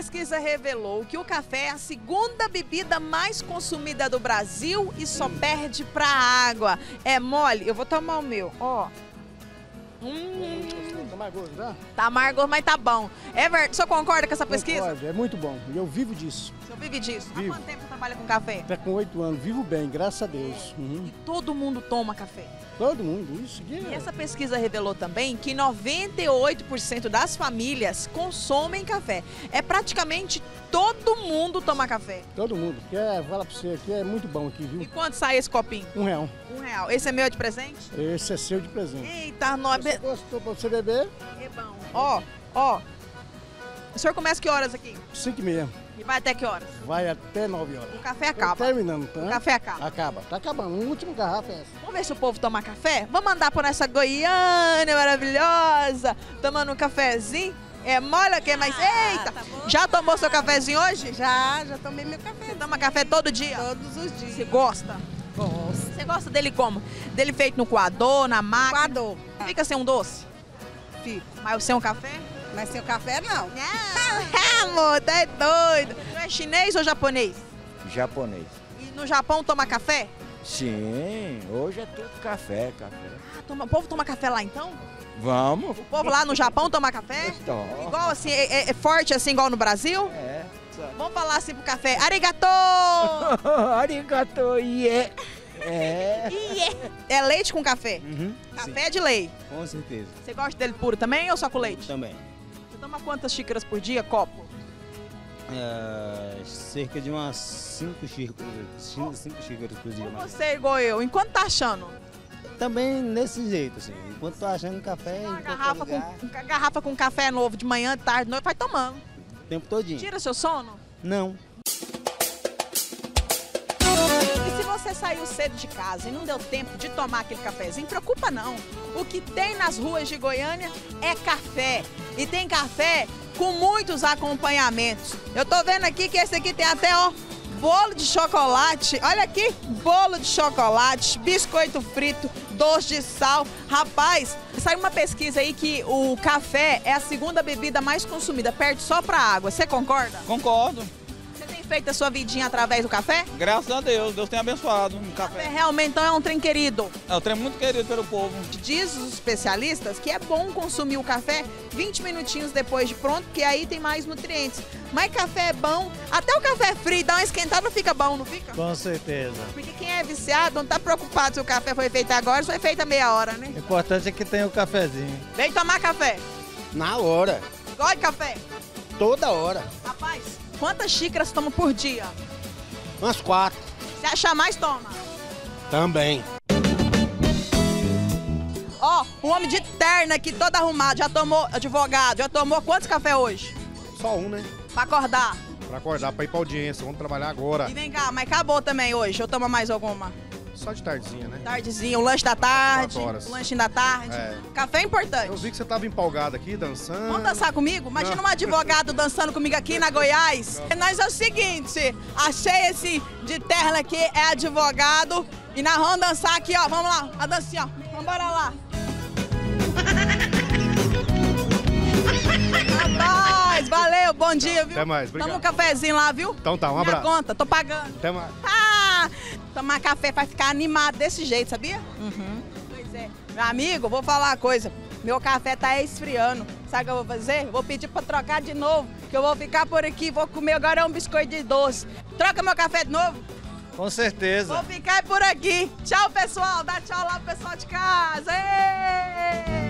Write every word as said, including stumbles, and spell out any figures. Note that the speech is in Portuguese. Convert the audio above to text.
pesquisa revelou que o café é a segunda bebida mais consumida do Brasil e só perde pra água. É mole? Eu vou tomar o meu, ó. Hum, Tá amargoso, já? tá amargo, mas tá bom. É verdade. O senhor concorda com essa pesquisa? Concordo, é muito bom. E eu vivo disso. O senhor vive disso? Vivo. Há quanto tempo você trabalha com café? Até com oito anos, vivo bem, graças a Deus. Uhum. Todo mundo toma café. Todo mundo, isso aqui E é... essa pesquisa revelou também que noventa e oito por cento das famílias consomem café. É praticamente todo mundo toma café. Todo mundo. Quer, fala pra você, aqui é muito bom aqui, E viu? quanto sai esse copinho? Um real. Um real. Esse é meu de presente? Esse é seu de presente. Eita, nós... Você gostou pra você beber? É bom. Ó, ó. O senhor começa que horas aqui? Cinco e meia. E vai até que horas? Vai até nove horas. O café Tô acaba. terminando, tá? O café acaba. Acaba. Tá acabando. Um último garrafa é essa. Vamos ver se o povo toma café? Vamos andar por essa Goiânia maravilhosa, tomando um cafezinho? É mole ou que mais? Eita! tá bom. Já tomou seu cafezinho hoje? Já, já tomei meu café. Você toma café todo dia? Todos os Você dias. gosta? Gosto. Você gosta dele como? Dele feito no coador, na máquina? Coador. Fica sem um doce? Fico. Mas sem um café? Mas seu café não. Não, amor, tá doido. Você é chinês ou japonês? Japonês. E no Japão toma café? Sim, hoje é tudo café, café. Ah, toma- o povo toma café lá então? Vamos. O povo lá no Japão toma café? Então, Igual assim, é, é- é forte assim igual no Brasil? é. Vamos falar assim pro café. Arigato! Arigato, yeah. É. É leite com café? Uhum, Café de lei. com certeza. Você gosta dele puro também ou só com leite? Também. Você toma quantas xícaras por dia, copo? É, cerca de umas cinco xícaras, cinco, cinco xícaras por dia. Ou Mais. você é igual eu? Enquanto tá achando? Também nesse jeito, assim. Enquanto tô achando café, em Uma qualquer garrafa com, lugar, uma garrafa com café novo de manhã, de tarde, de noite, vai tomando. o tempo todinho. Tira seu sono? Não. E se você saiu cedo de casa e não deu tempo de tomar aquele cafezinho, preocupa não. O que tem nas ruas de Goiânia é café. E tem café com muitos acompanhamentos. Eu tô vendo aqui que esse aqui tem até, ó, bolo de chocolate. Olha aqui, bolo de chocolate, biscoito frito, doce de sal. Rapaz, saiu uma pesquisa aí que o café é a segunda bebida mais consumida, perde só pra água. Você concorda? Concordo. Você tem feito a sua vidinha através do café? Graças a Deus, Deus tem abençoado o Café café. realmente então é um trem querido. É um trem muito querido pelo povo. Diz os especialistas que é bom consumir o café vinte minutinhos depois de pronto, porque aí tem mais nutrientes. Mas café é bom, até o café frio dá uma esquentada, não fica bom, não fica? Com certeza. Porque quem é viciado não tá preocupado se o café foi feito agora, se foi feito há meia hora, né? O importante é que tenha o cafezinho. Vem tomar café. Na hora. Gosta de café? Toda hora. Rapaz, quantas xícaras toma por dia? Umas quatro. Se achar mais, toma. Também. Ó, um homem de terno aqui, todo arrumado, já tomou, advogado, já tomou quantos café hoje? Só um, né? Pra acordar. Pra acordar, pra ir pra audiência. Vamos trabalhar agora. E vem cá, mas acabou também hoje, ou toma mais alguma? Só de tardezinha, né? Tardezinha, o lanche da tarde, Quatro horas. o lanchinho da tarde. É. Café é importante. Eu vi que você tava empolgado aqui, dançando. Vamos dançar comigo? Imagina um advogado dançando comigo aqui na Goiás. Nós é o seguinte, achei esse de terno aqui, é advogado. E nós vamos dançar aqui, ó. Vamos lá, a dancinha, ó. Vamos bora lá. Rapaz, valeu, bom dia, viu? Até mais, obrigado. Toma um cafezinho lá, viu? Então tá, um Minha abraço. conta, tô pagando. Até mais. Ah, tomar café pra ficar animado desse jeito, sabia? Uhum. Pois é. Meu amigo, vou falar uma coisa. Meu café tá esfriando. Sabe o que eu vou fazer? Vou pedir pra trocar de novo, que eu vou ficar por aqui, vou comer agora um biscoito de doce. Troca meu café de novo? Com certeza. Vou ficar por aqui. Tchau, pessoal. Dá tchau lá pro pessoal de casa. Ei!